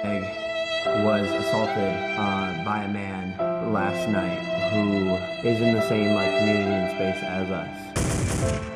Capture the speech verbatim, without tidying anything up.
was assaulted uh, by a man last night who is in the same like community and space as us.